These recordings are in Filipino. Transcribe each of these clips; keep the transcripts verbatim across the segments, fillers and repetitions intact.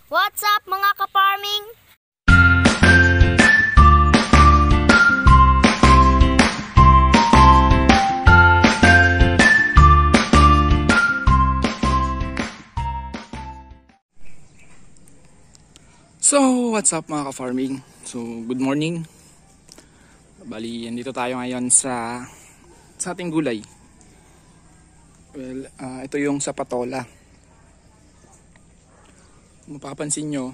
What's up mga ka-farming? So, what's up mga ka-farming? So, good morning. Bali, andito tayo ngayon sa sa ating gulay. Well, uh, ito yung sa patola. Mapapansin nyo,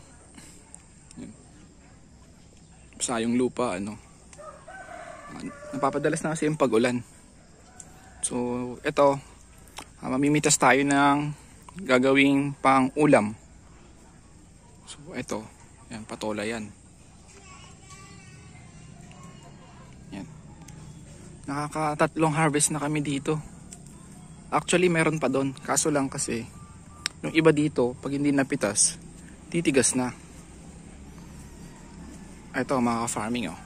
basa yung lupa, ano, napapadalas na kasi yung pag-ulan. So, ito, uh, mamimitas tayo ng gagawing pang ulam. So, ito, yan, patola yan. Yan. Nakakatatlong harvest na kami dito. Actually, meron pa doon. Kaso lang kasi, yung iba dito, pag hindi napitas, titigas na. Ito, mga ka-farming, oh.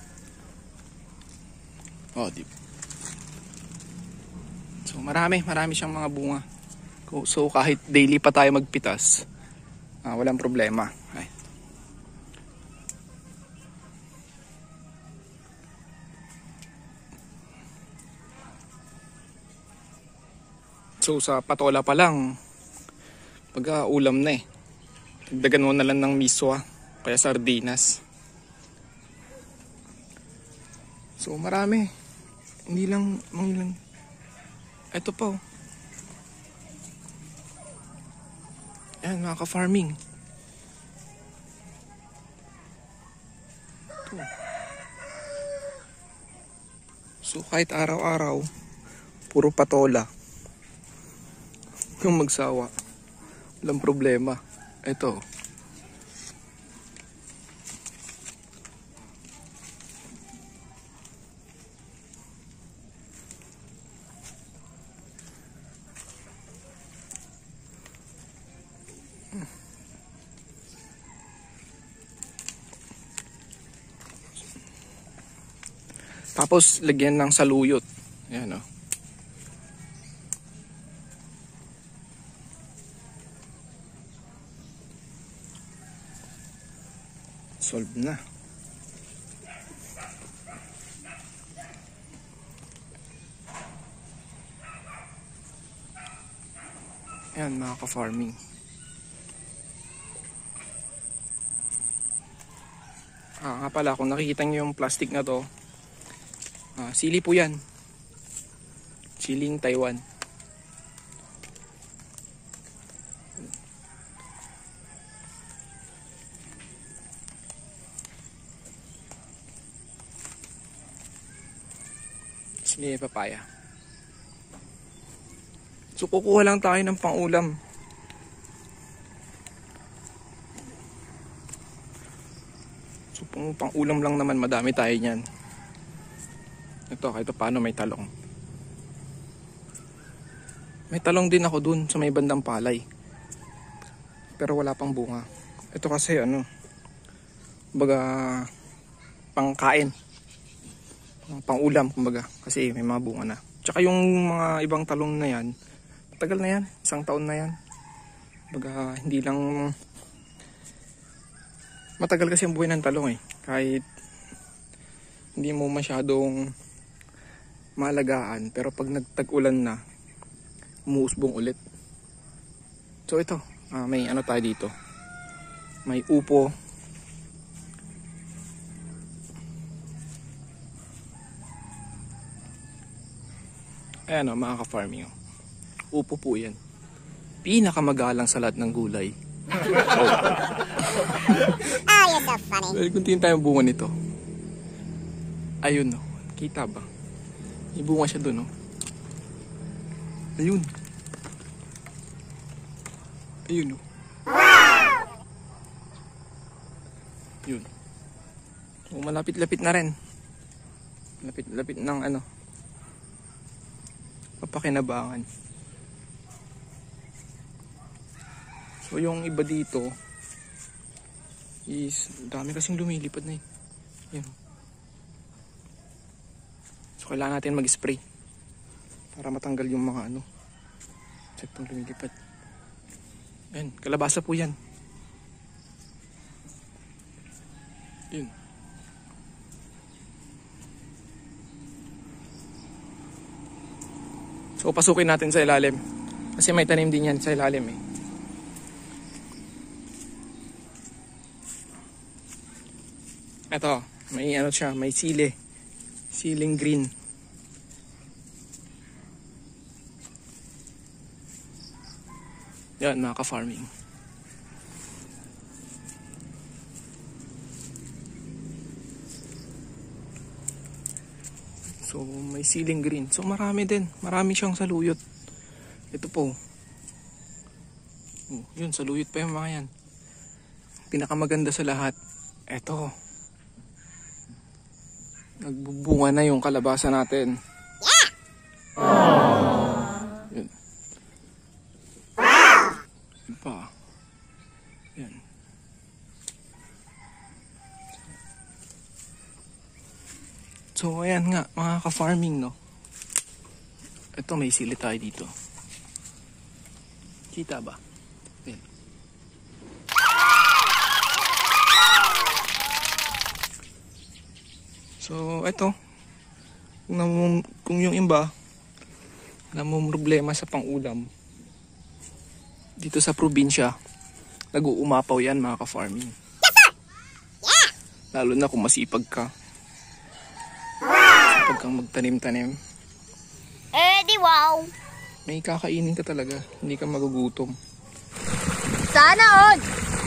Oh, di. So, marami, marami siyang mga bunga. So, kahit daily pa tayo magpitas, uh, walang problema. Ay. So, sa patola pa lang, pag-ulam na eh. Dagdagan mo na lang ng miswa, kaya sardinas. So, marami. Hindi lang, hindi lang. Ito pa oh. Yan, mga ka-farming. Ito. So, kahit araw-araw, puro patola. Yung magsawa, walang problema. Ito. Tapos lagyan ng saluyot. Ayan oh. Solve na. Ayan mga ka-farming. Ah, nga pala, kung nakikita nyo yung plastic na to, ah, sili po yan. Siling Taiwan. Sili papaya. So kukuha lang tayo ng pang-ulam. So pang pang-ulam lang naman, madami tayo niyan. Ito, kahit paano may talong. May talong din ako dun sa may bandang palay. Pero wala pang bunga. Ito kasi ano, baga pangkain. Pang-ulam kumbaga, kasi may mga bunga na. Tsaka yung mga ibang talong na yan, matagal na yan, isang taon na yan. Baga hindi lang matagal kasi ang buhay ng talong eh. Kahit hindi mo masyadong maalagaan, pero pag nagtag-ulan na, umuusbong ulit. So ito, uh, may ano tayo dito, may upo. Ayan o, mga ka-farming o. Upo po yan. Pinakamagalang sa lahat ng gulay. Oh. Ah, you're so funny. Well, kung tingin tayo bunga nito. Ayun o. Kita ba? May bunga siya dun o. Ayun. Ayun o. Yun. So, malapit-lapit na rin. Lapit-lapit ng ano, papakinabangan. So yung iba dito is dami kasing lumilipad na eh. Yan. So kailangan natin mag-spray para matanggal yung mga ano, sektong lumilipad. Yan, kalabasa po yan. Yun. So pasukin natin sa ilalim. Kasi may tanim din yan sa ilalim eh. Ito, may ano siya, may sili. Siling green. Yan, mga ka-farming. So, may siling green. So, marami din. Marami siyang saluyot. Ito po. Oh, yun, saluyot pa yung mga yan. Pinakamaganda sa lahat. Ito. Nagbubunga na yung kalabasa natin. Yun. Yun pa. Yan. So, ayan nga, mga ka-farming, no? Ito, may sili tayo dito. Kita ba? Ayan. So, ito. Kung, namum, kung yung iba, namumroblema sa pang-ulam, dito sa probinsya, nag-uumapaw yan, mga ka-farming. Lalo na kung masipag ka. Pag kang magtanim-tanim, Eh, di wow. may kakainin ka talaga. Hindi ka magugutom. Sana all.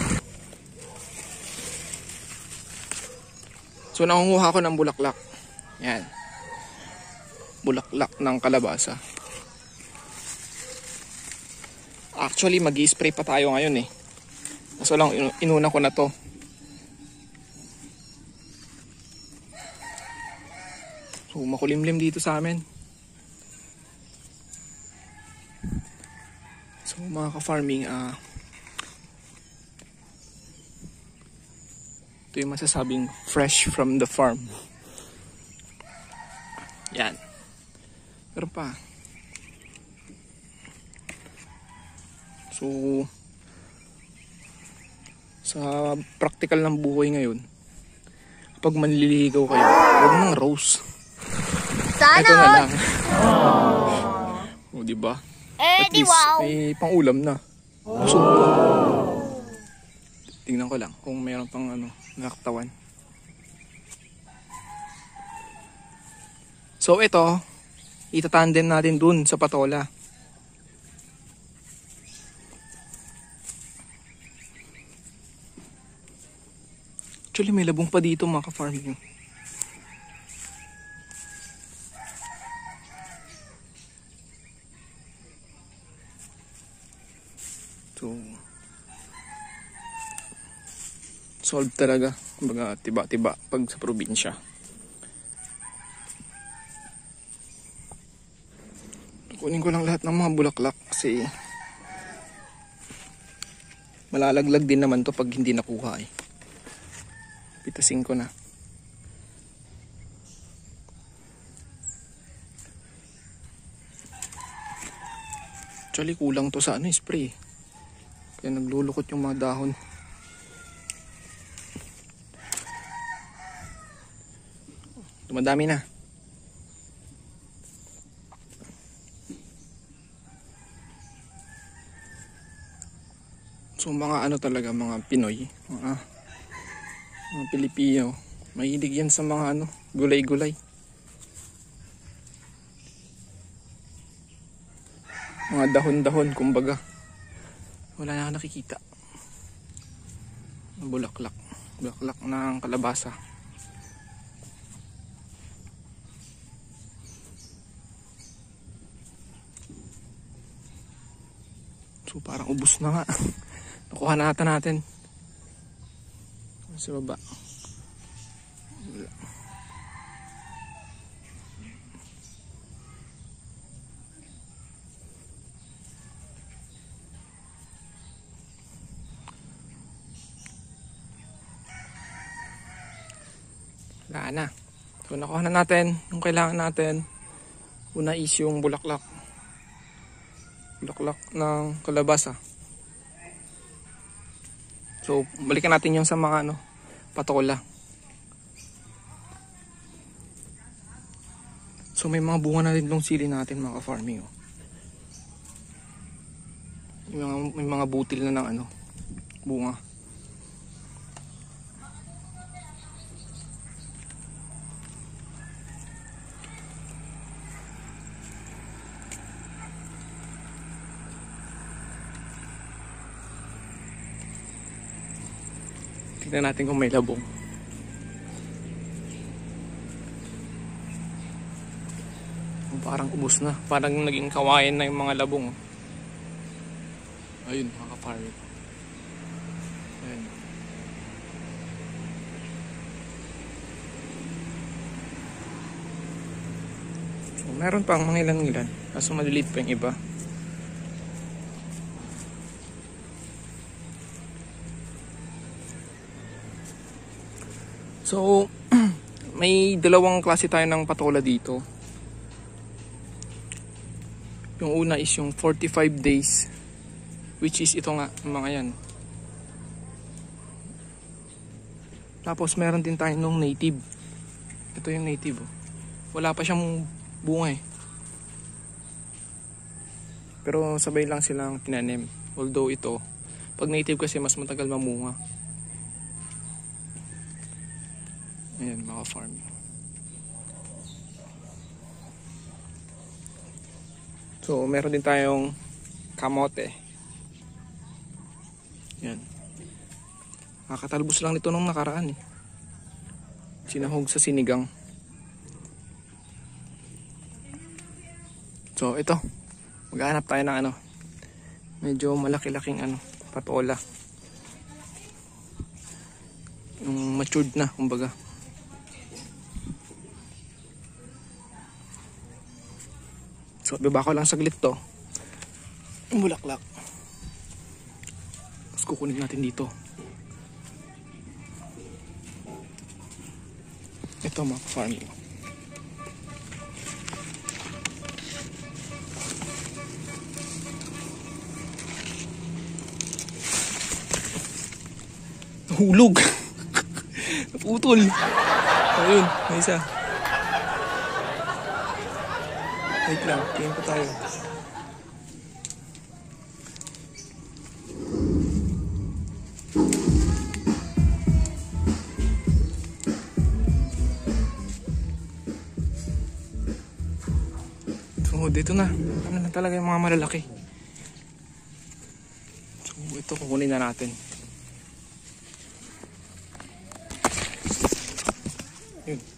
So, nangunguha ko ng bulaklak. Yan. Bulaklak ng kalabasa. Actually, mag-i-spray pa tayo ngayon eh. Kaso lang, inuna ko na to. So, makulimlim dito sa amin. So, mga ka-farming, ah, uh, ito yung masasabing fresh from the farm. Yan. Pero pa. So, sa practical ng buhay ngayon, kapag manliligaw kayo, huwag ng rose. Sana Ito na all. lang. O, diba? Eh, At di least, wow. may pang-ulam na. So, tingnan ko lang kung mayroon pang ano, nakaktawan. So, ito, itatandem natin dun sa patola. Actually, may labong pa dito, mga ka-farming. So, solve talaga. Kumbaga, tiba-tiba pag sa probinsya. Kunin ko lang lahat ng mga bulaklak kasi malalaglag din naman to pag hindi nakuha eh. Pitasin ko na. Actually, kulang to sa ano, spray. Kaya naglulukot yung mga dahon. Dumadami na. So mga ano talaga, mga Pinoy, mga, mga Pilipino, mahilig yan sa mga ano, gulay-gulay. Mga dahon-dahon, kumbaga. Wala na ako nakikita. Bulaklak. Bulaklak ng kalabasa. So parang ubos na nga. Nakuha na ata natin. Sa baba. Wala. Wala na. So nakuha na natin yung kailangan natin. Una is yung bulaklak. Bulaklak ng kalabasa. So balikan natin yung sa mga ano, patola. So may mga bunga na rin tong sili natin mga ka-farming. Oh. May mga, may mga butil na ng ano, bunga. Tignan natin kung may labong. Parang ubos na. Parang naging kawain na yung mga labong. Ayun, mga ka-farming. Ayun. So, meron pang mga ilan-ilan. Kaso maliliit pa yung iba. So, may dalawang klase tayo ng patola dito. Yung una is yung forty-five days, which is ito nga, yung mga yan. Tapos meron din tayo nung native. Ito yung native. Oh. Wala pa siyang bunga eh. Pero sabay lang silang tinanim. Although ito, pag native kasi mas matagal mamunga. Ayan mga farm. So meron din tayong kamote. Yan. Nakatalbos lang nito nung nakaraan eh. Sinahog sa sinigang. So ito, maghanap tayo ng ano, medyo malaki-laking ano, patola. Yung matured na, kumbaga. So, baba ko lang saglit to. Yung bulaklak. Tapos kukunin natin dito. Ito mga farming. Nahulog. Naputol. Ayun, may isa. Wait lang, tingin pa tayo. So, dito na. Ano na talaga yung mga malalaki. So, ito kukunin na natin. Yun.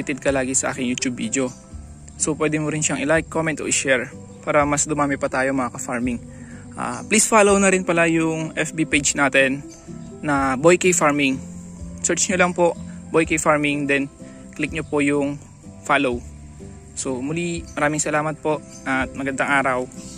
updated ka lagi sa aking YouTube video. So pwede mo rin siyang i-like, comment o i-share para mas dumami pa tayo mga ka-farming. Uh, please follow na rin pala yung F B page natin na Boy K Farming. Search nyo lang po Boy K Farming, then click nyo po yung follow. So muli, maraming salamat po at magandang araw.